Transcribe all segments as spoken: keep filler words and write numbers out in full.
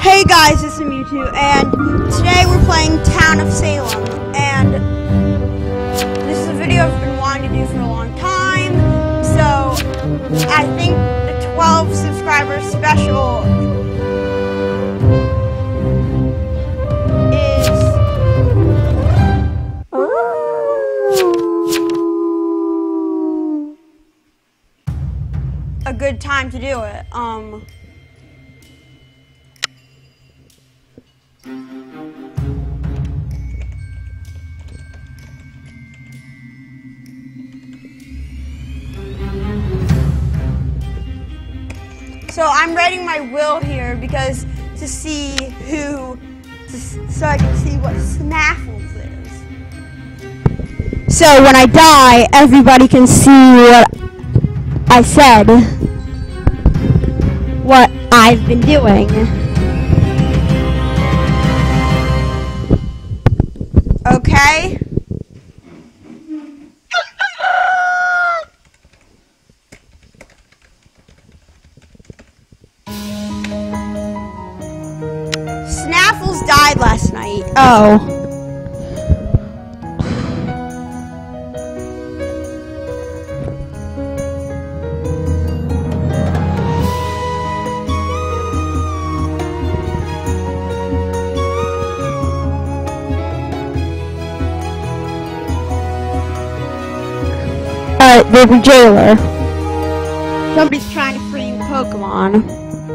Hey guys, it's Mewtwo, and today we're playing Town of Salem, and this is a video I've been wanting to do for a long time, so I think the twelve subscriber special is a good time to do it. Um... So I'm writing my will here because to see who, to, so I can see what Snaffles is. So when I die, everybody can see what I said, what I've been doing. Okay? Snaffles died last night. Oh. Alright, baby jailer. Somebody's trying to free Pokemon.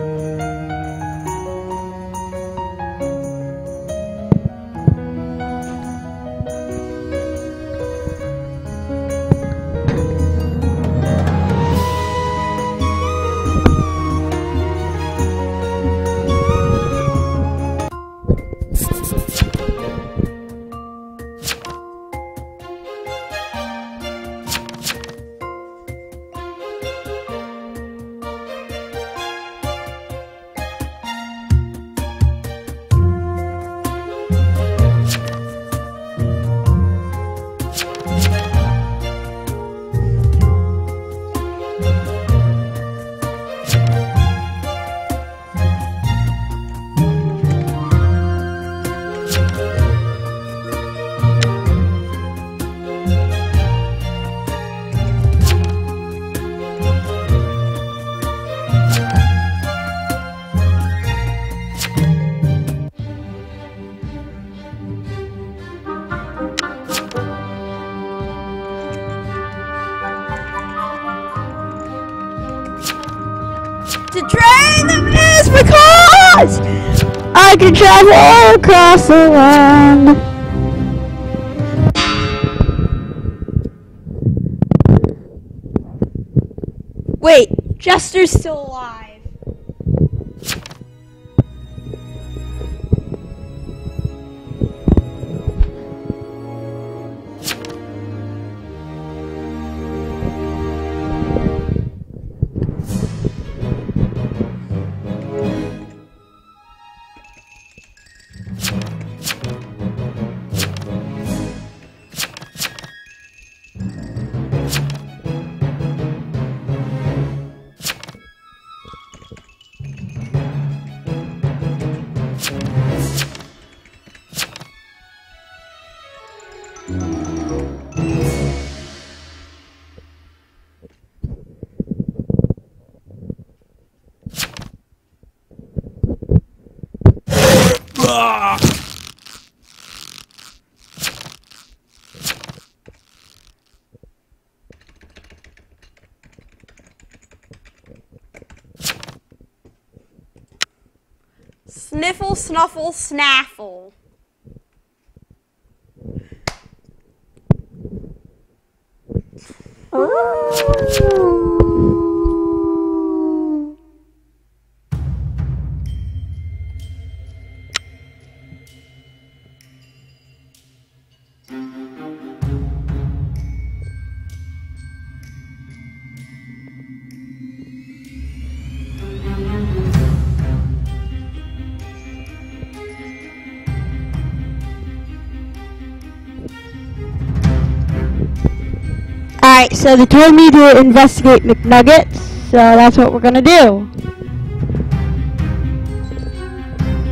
To drain them is because I can travel all across the land. Wait, Jester's still alive. Ah! Sniffle, snuffle, snaffle. Alright, so they told me to investigate McNuggets, so that's what we're gonna do.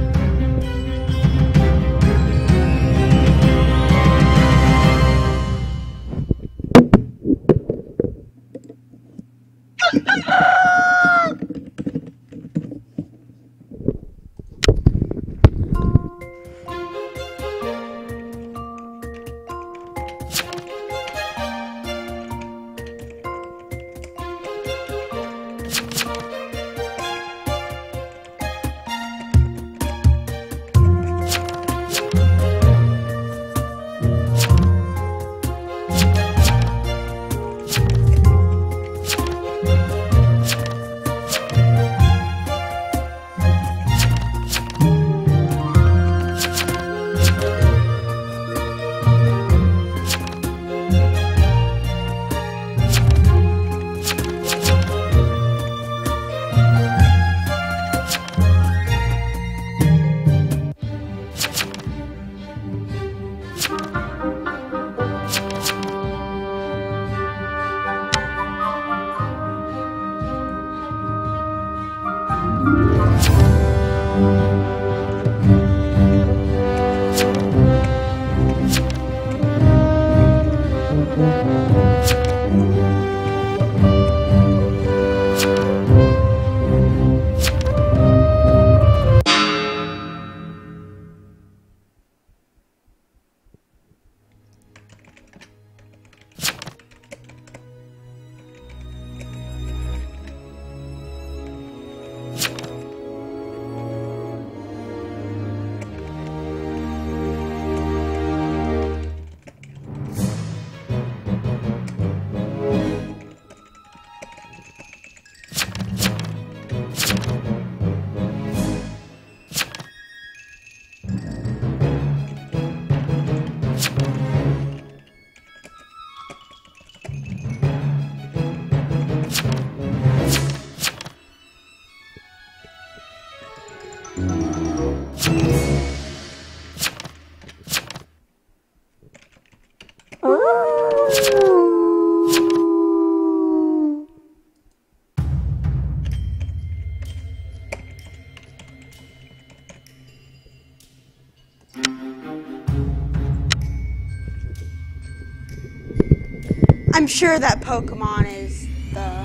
I'm sure that Pokemon is the...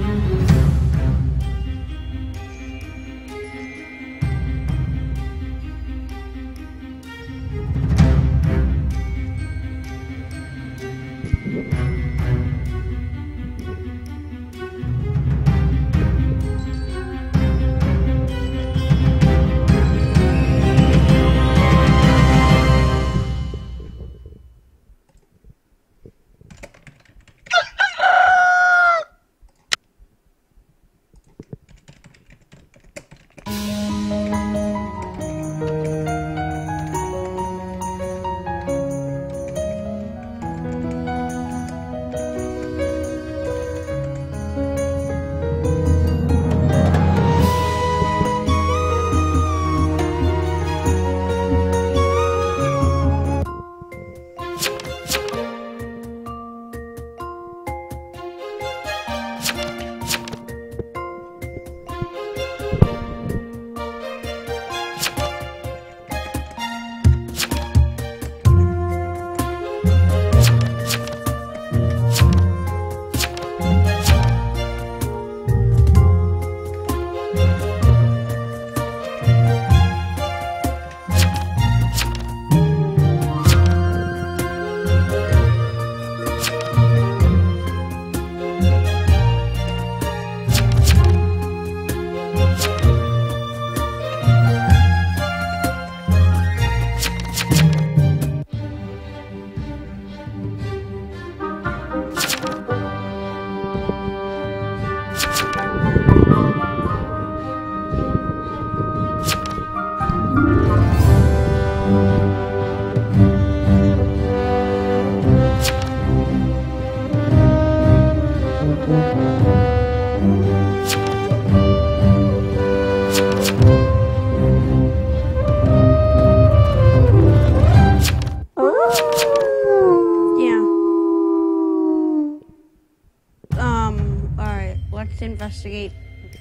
Investigate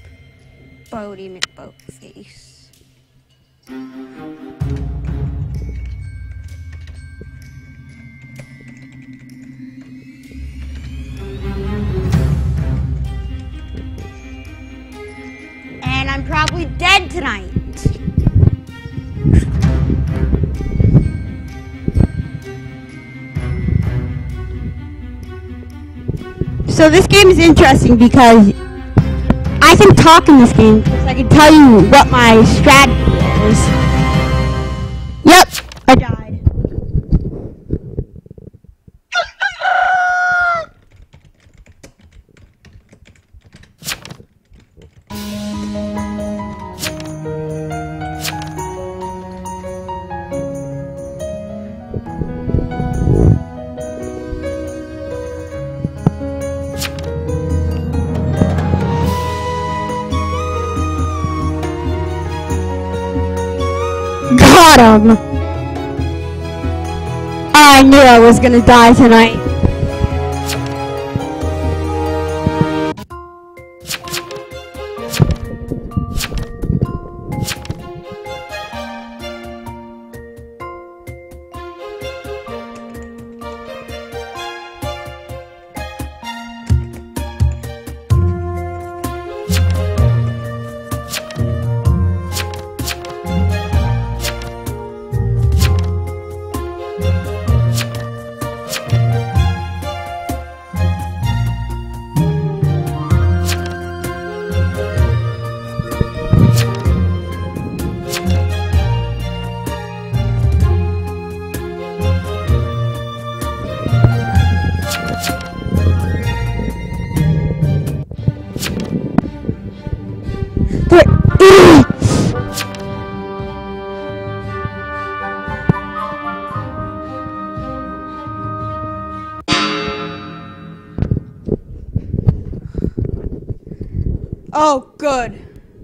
Bodie McBoatface. And I'm probably dead tonight. So this game is interesting because I can talk in this game because I can tell you what my strategy is. Yep, I died. Got him! I knew I was gonna die tonight. Oh, good.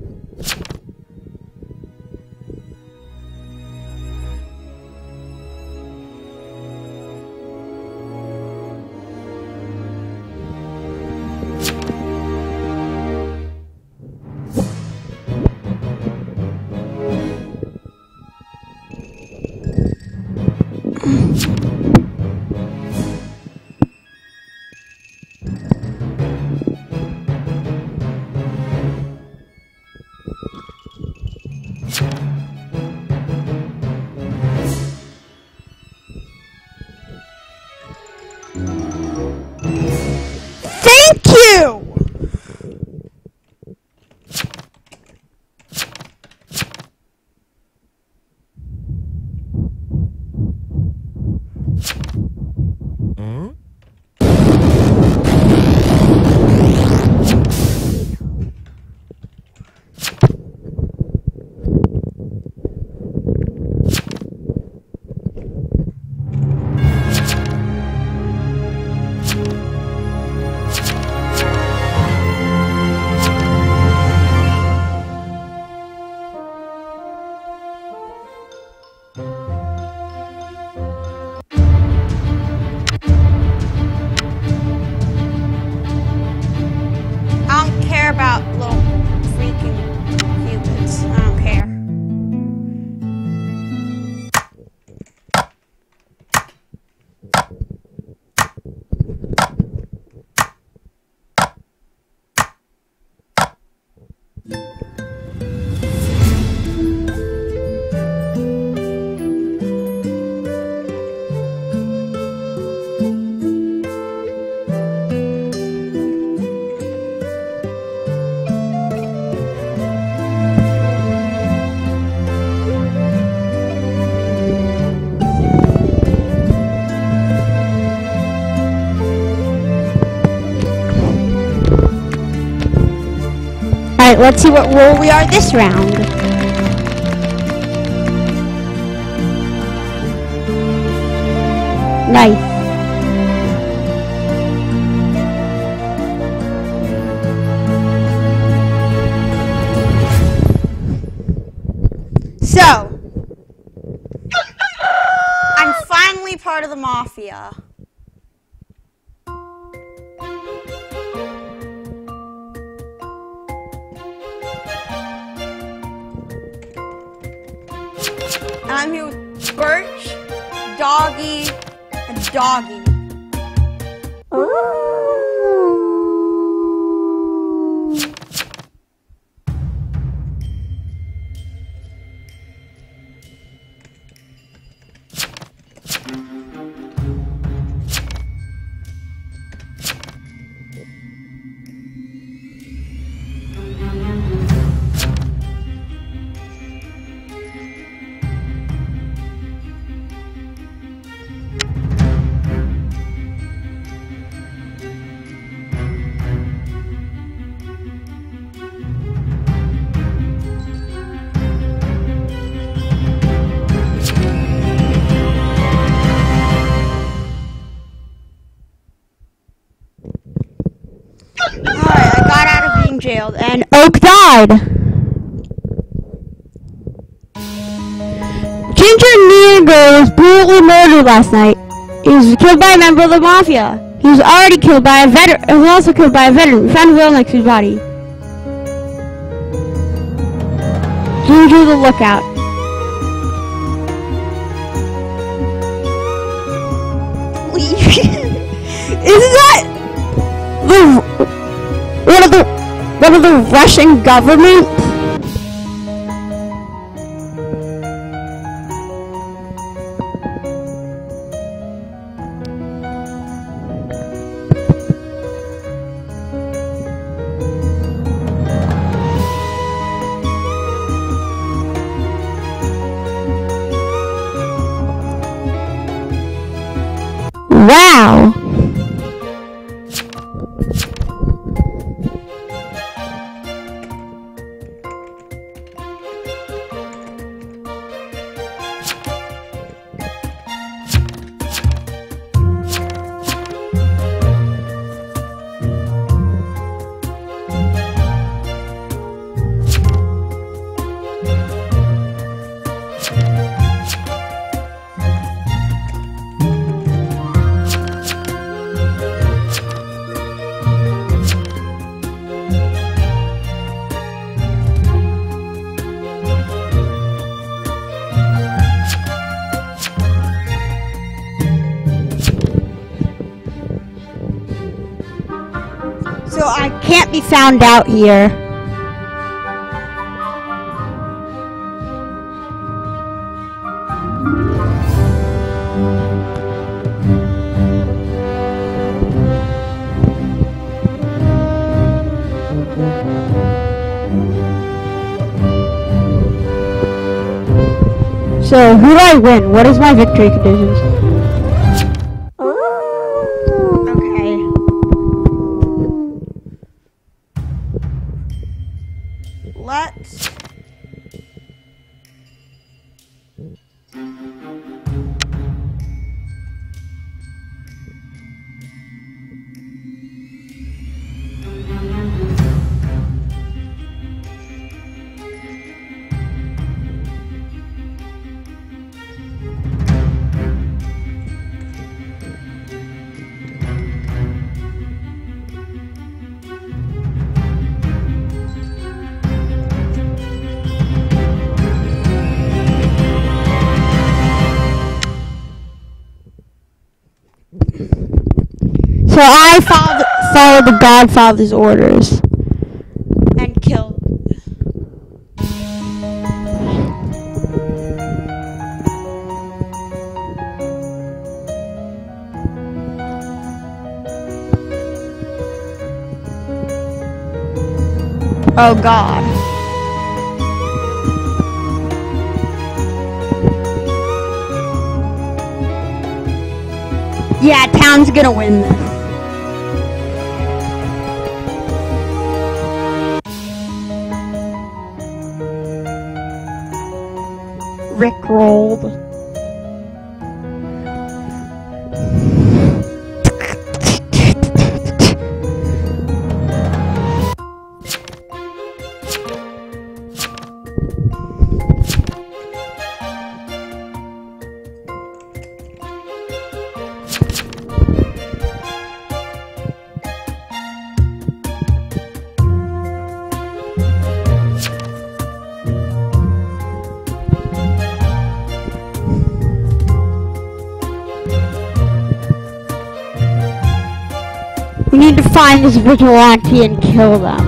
Thank you! I don't care about little freaking cubits. I don't care. Alright, let's see what role we are this round. Nice. So, I'm finally part of the mafia. And I'm here with Birch, Doggy, and Doggy. Jailed, and Oak died. Ginger Negro was brutally murdered last night. He was killed by a member of the mafia. He was already killed by a veteran. He was also killed by a veteran. We found a will next to his body. Ginger the Lookout. Isn't that the one of the One of the Russian government? Wow! Be found out here. So, who do I win? What is my victory conditions? Okay. Let's... So I followed, followed the Godfather's orders. and kill. Oh God. Yeah, town's gonna win this. Rickrolled. We need to find this vigilante and kill them.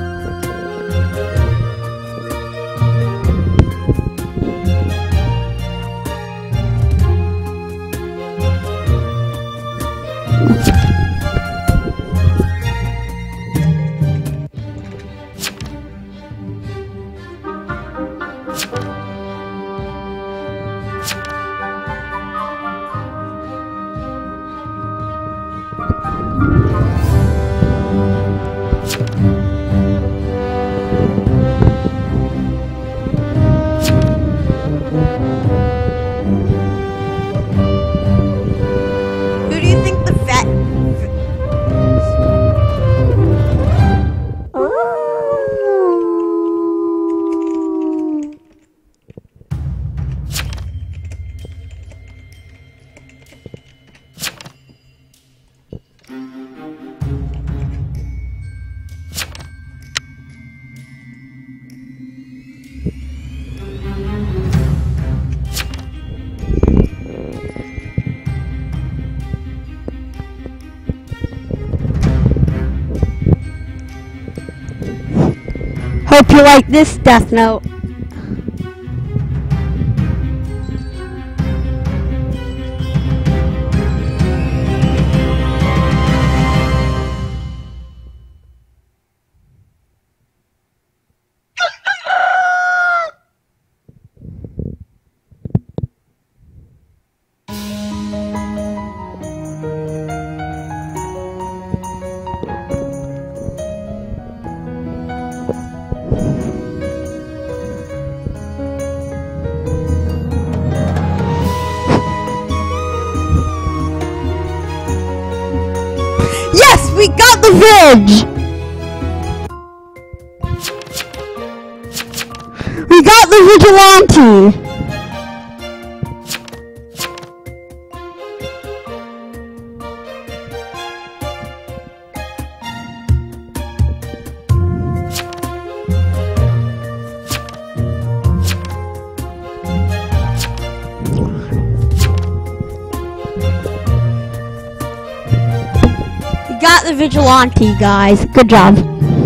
Who do you think the vet... Hope you like this Death Note. Yes, we got the veg! We got the vigilante! We got the vigilante, guys. Good job.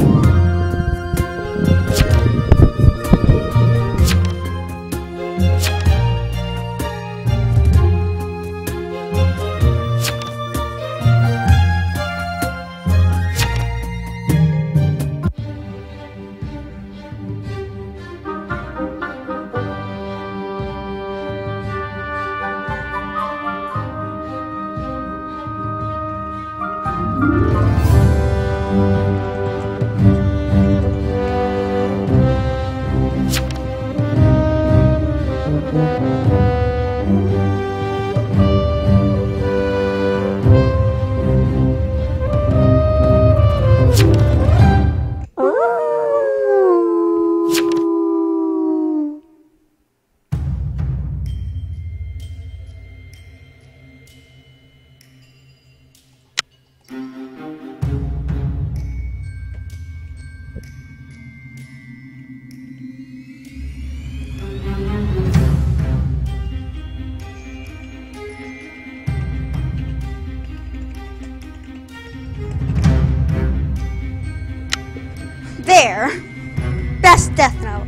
There. Best Death Note.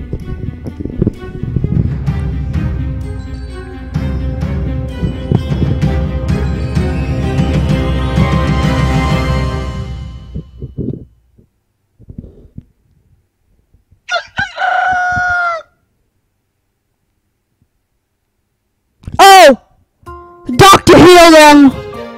Oh! The doctor healed him!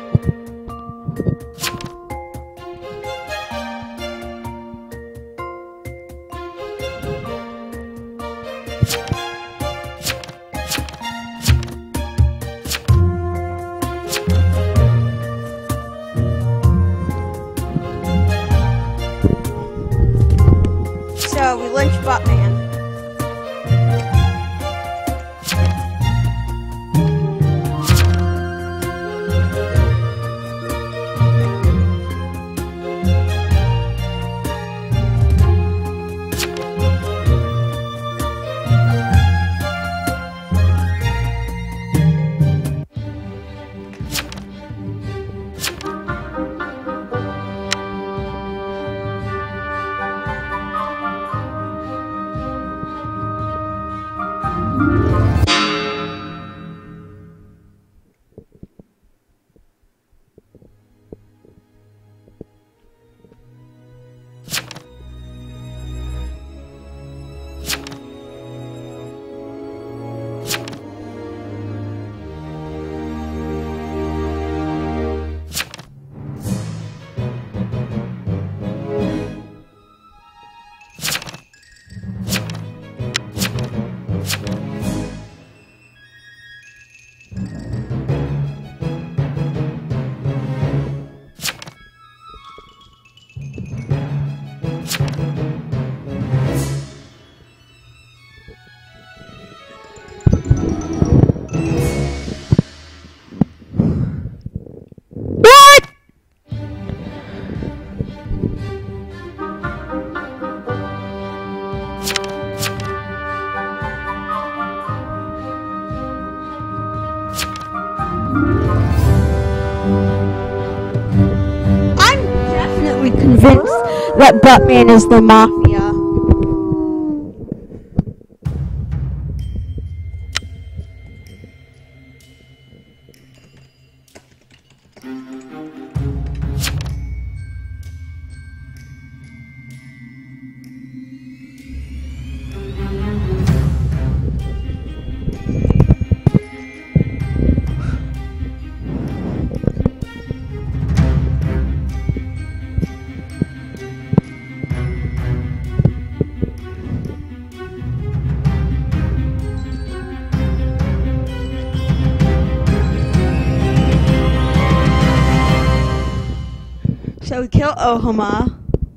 So we lynch Buttman. Convinced that Buttman is the mafia. So we kill Ohama.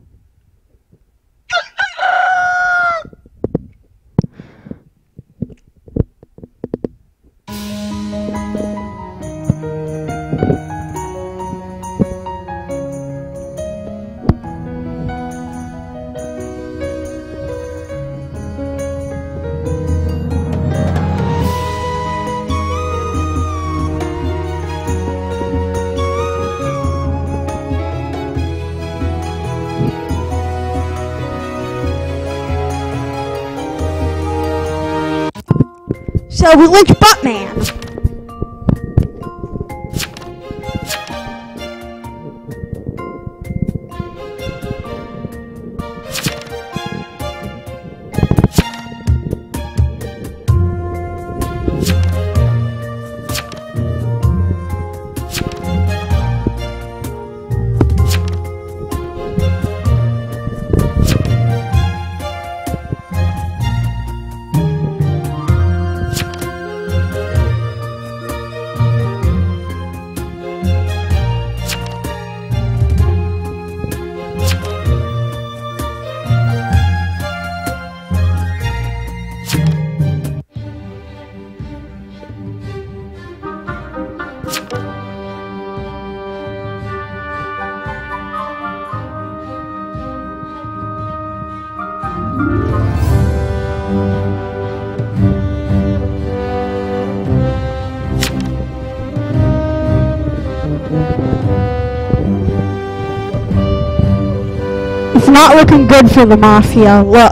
So we lynch Buttman. not looking good for the Mafia. Look.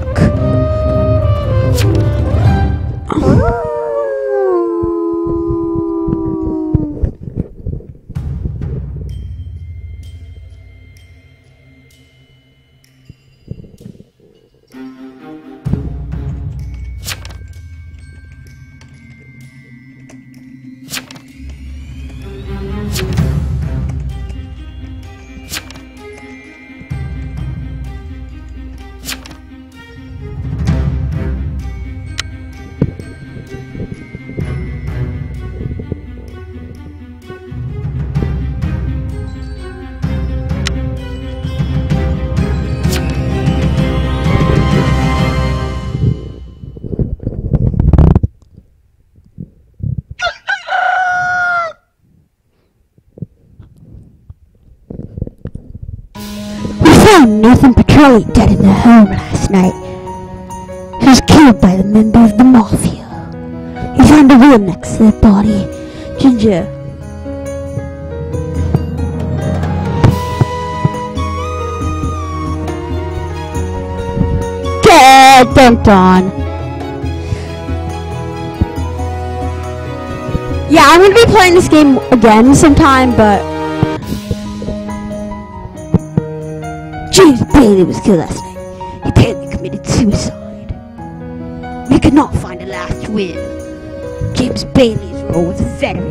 found Nathan Petrelli dead in the home last night. He was killed by the member of the Mafia. He found a will next to the body. Ginger. Get dunked on. Yeah, I'm gonna be playing this game again sometime, but James Bailey was killed last night. He apparently committed suicide. We could not find a last will. James Bailey's role was a veteran.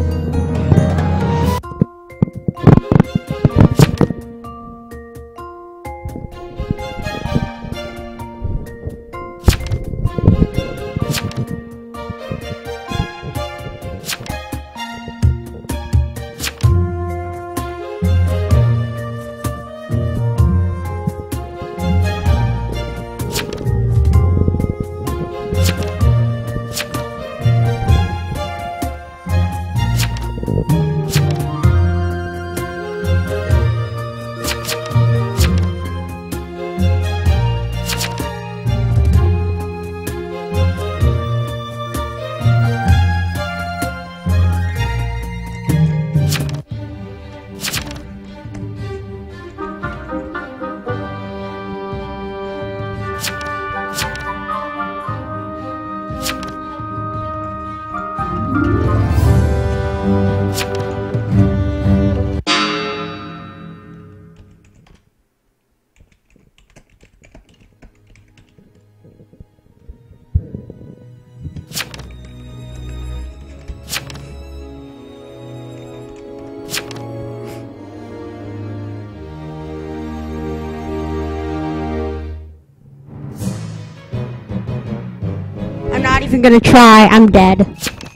I'm not even gonna try, I'm dead.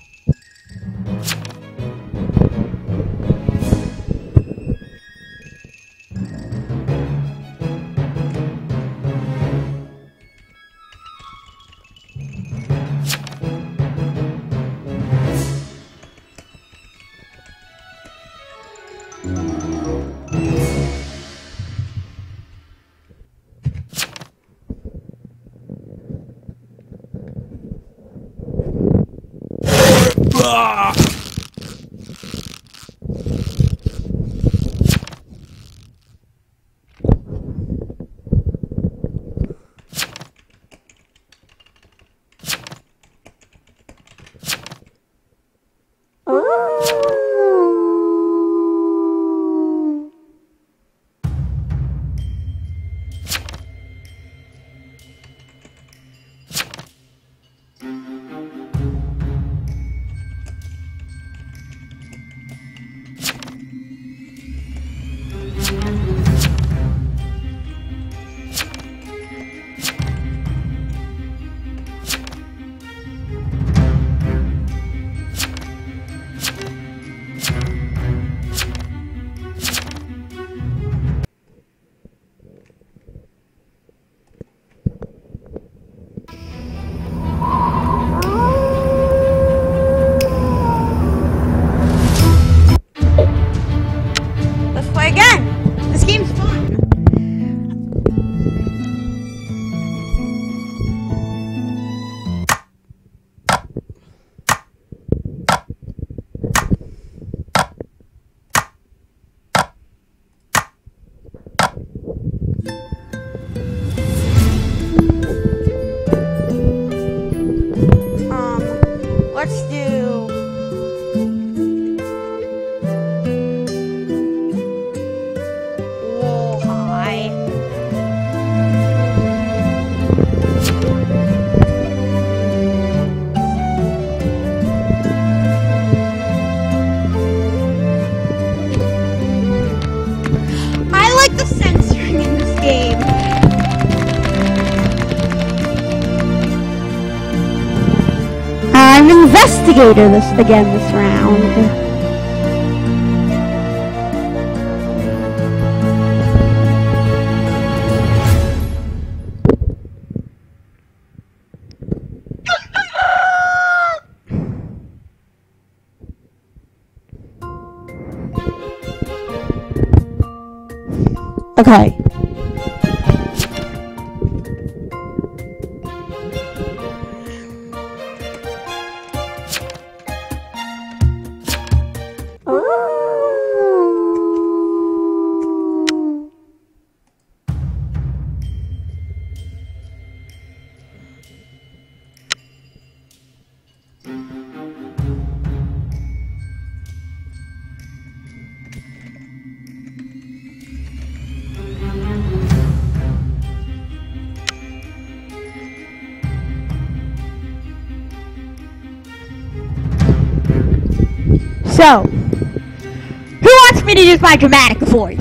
Ah! let's do... Whoa, hi. I like the censoring in this game. I'm investigator this again this round. Okay. So, who wants me to use my dramatic voice?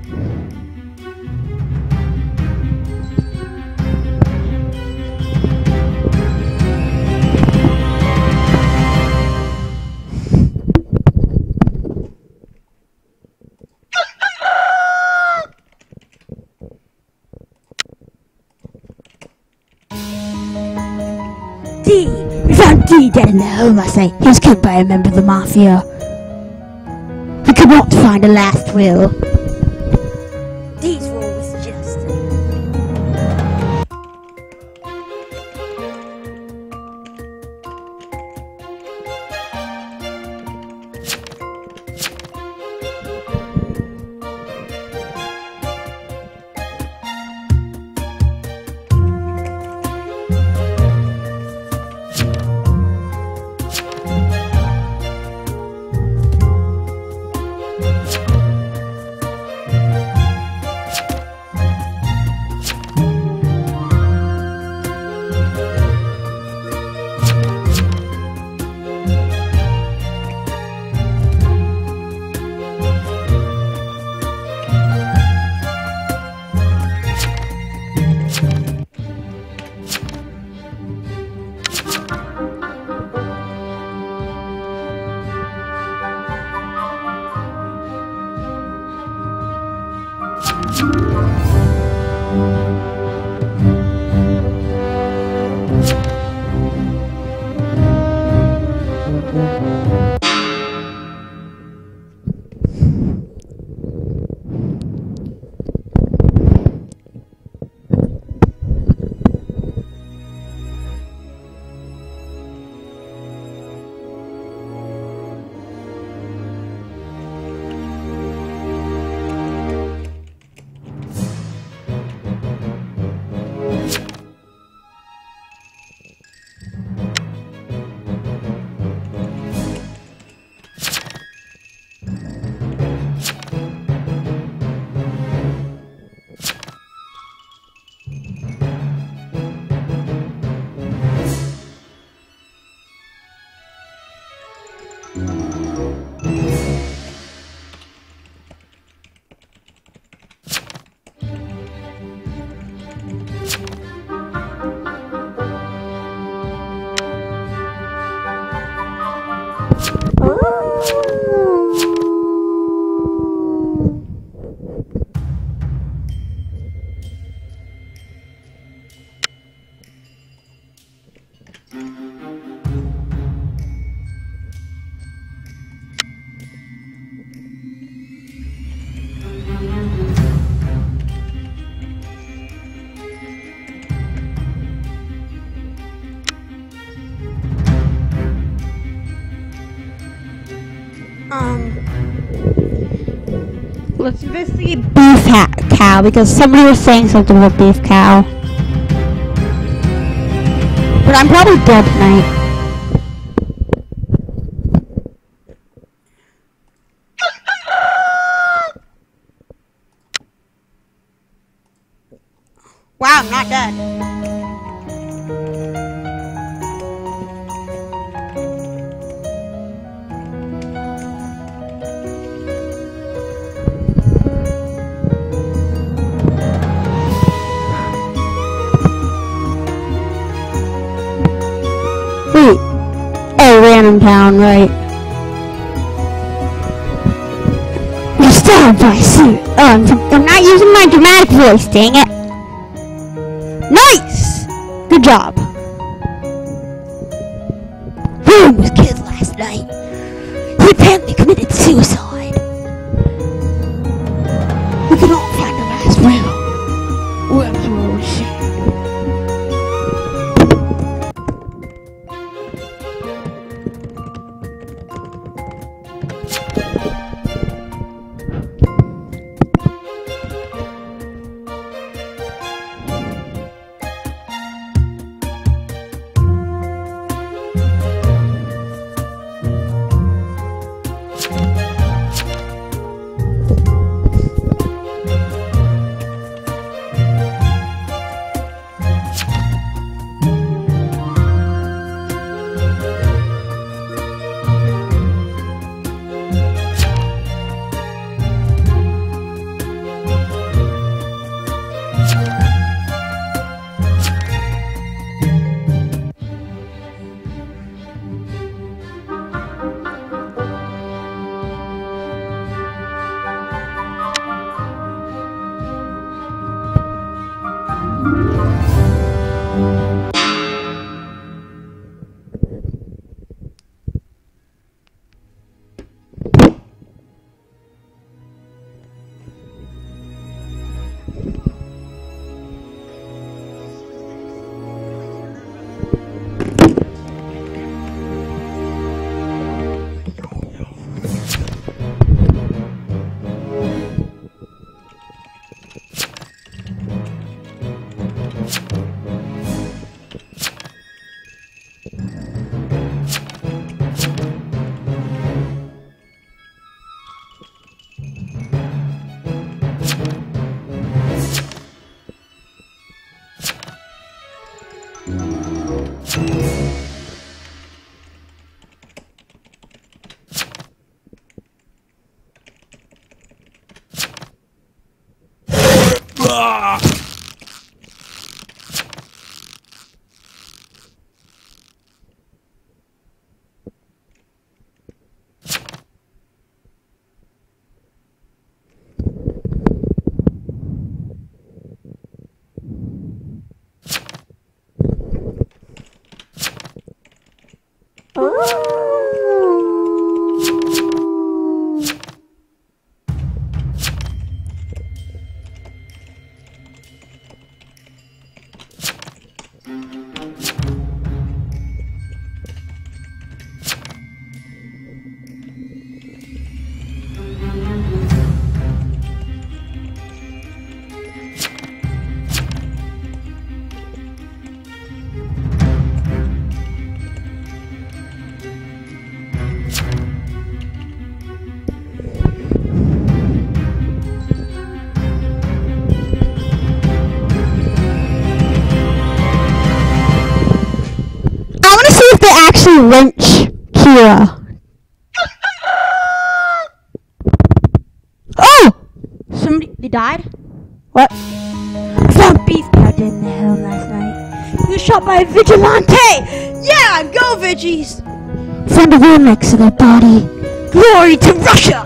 D! We found D dead in the hole last night. He was killed by a member of the Mafia. We could not find a last will. D's role was just... Um, Let's investigate beef ha cow because somebody was saying something about beef cow. But I'm probably dead tonight. not dead. Wait. Oh, random town, right? You're still by suit. Oh, I'm, I'm not using my dramatic voice, dang it. Nice! Good job. William was killed last night. He apparently committed suicide. We can all find the last will. We're so ashamed. Ah! Actually lynch Kira. Oh! Somebody, they died? What? Some beast got in the hell last night. He was shot by a vigilante! Yeah, go Viggies! Found a will next to their body. Glory to Russia!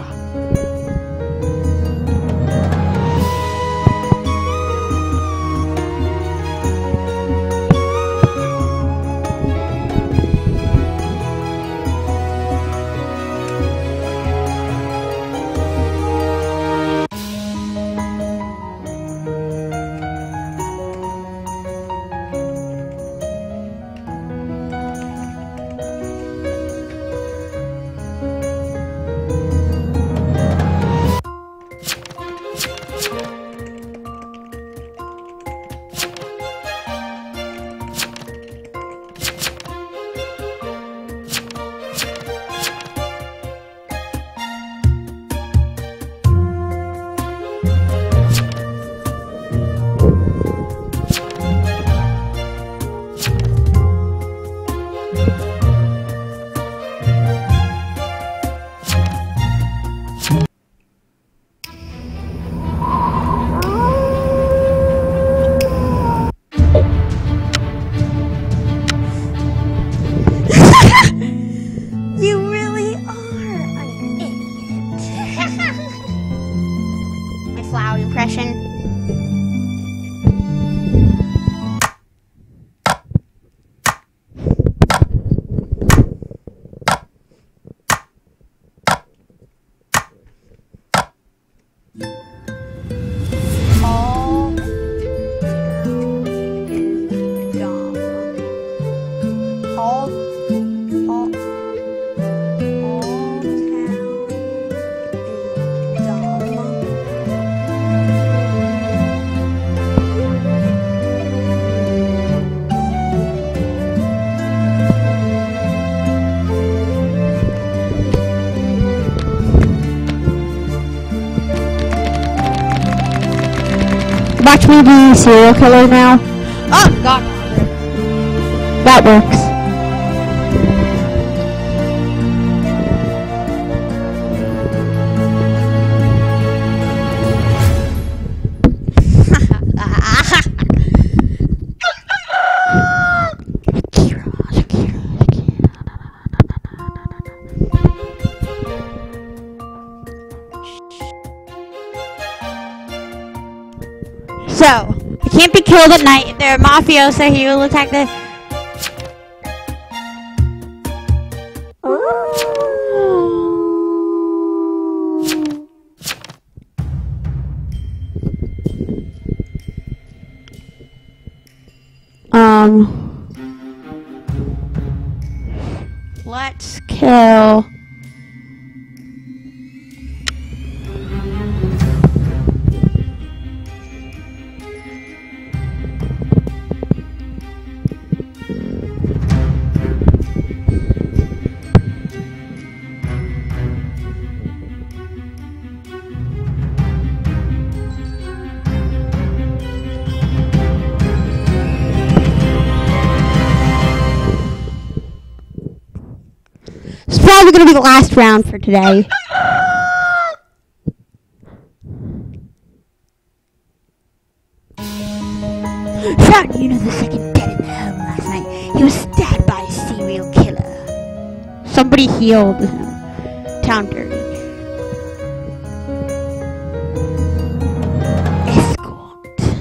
watch me be serial killer now. Oh God. That works. So, he can't be killed at night. If they're a mafioso, he will attack the... Um, Let's kill... it's probably gonna be the last round for today. Found you know the second dead in the home last night. He was stabbed by a serial killer. Somebody healed him. Town dirty. Escort.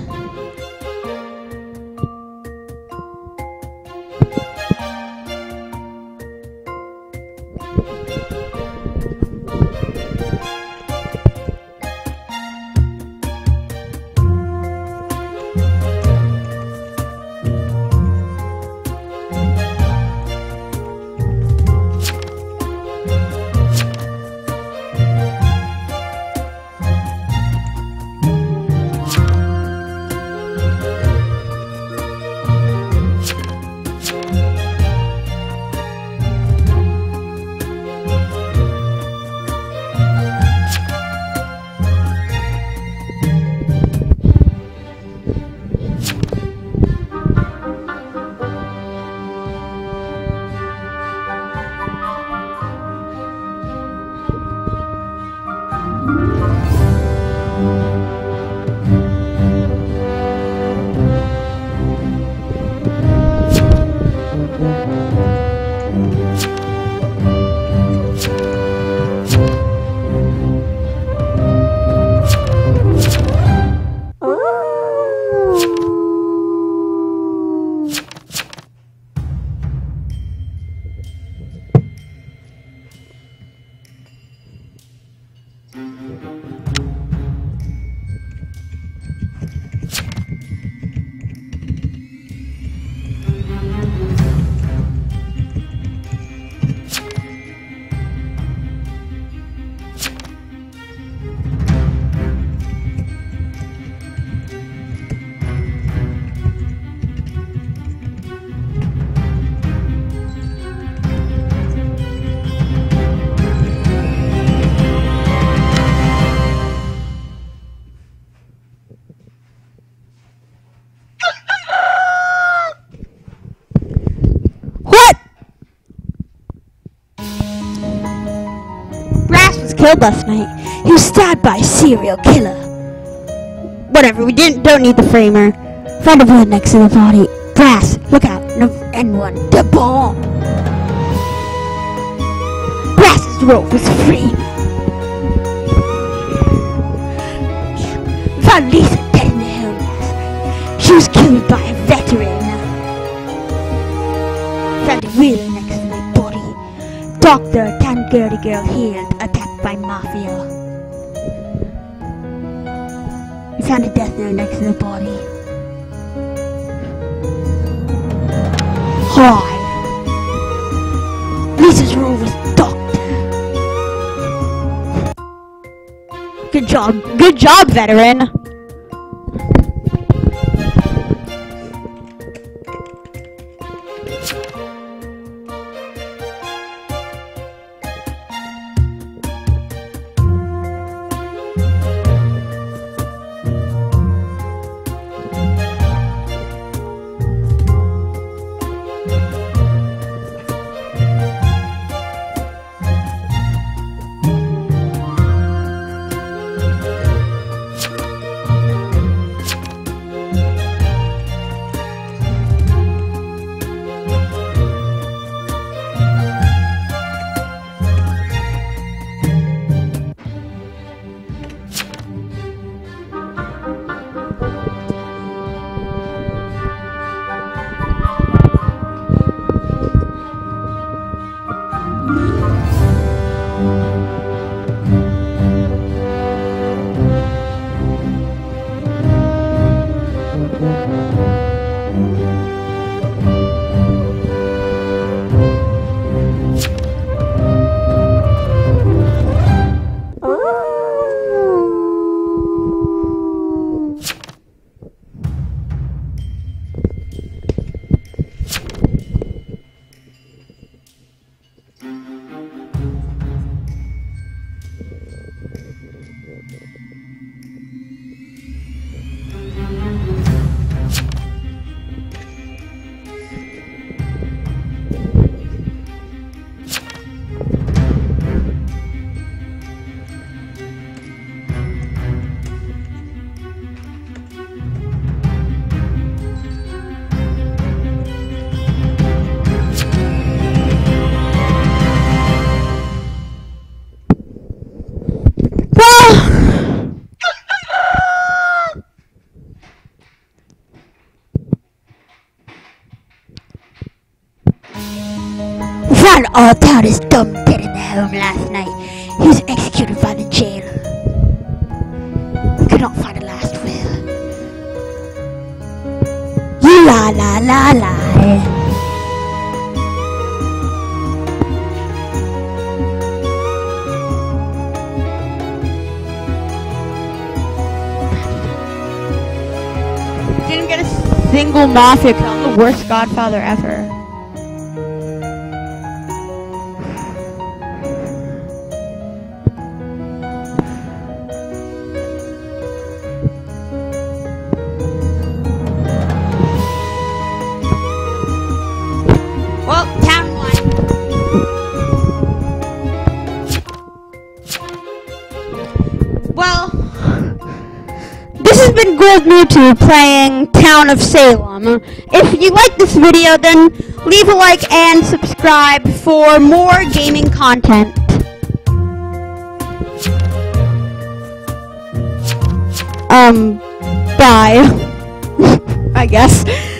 Killed last night. He was stabbed by a serial killer. Whatever, we didn't don't need the framer. Find a bullet next to the body. Brass, look out. No, N one, the bomb. Brass's rope was free. Found Lisa dead in the home last night. She was killed by a veteran. Found a wheel next to the body. Doctor, tan girly girl healed, attacked by mafia. We found a death note next to the body. Hi. Lisa's role was doctor. Good job, good job, veteran. Found all down his dumb dead in the home last night. He was executed by the jailer. We could not find a last will. You la la la la. Didn't get a single mafia kill. I'm the worst Godfather ever. Well, town one. Well, this has been Gold YouTube playing Town of Salem. If you like this video, then leave a like and subscribe for more gaming content. Um, bye. I guess.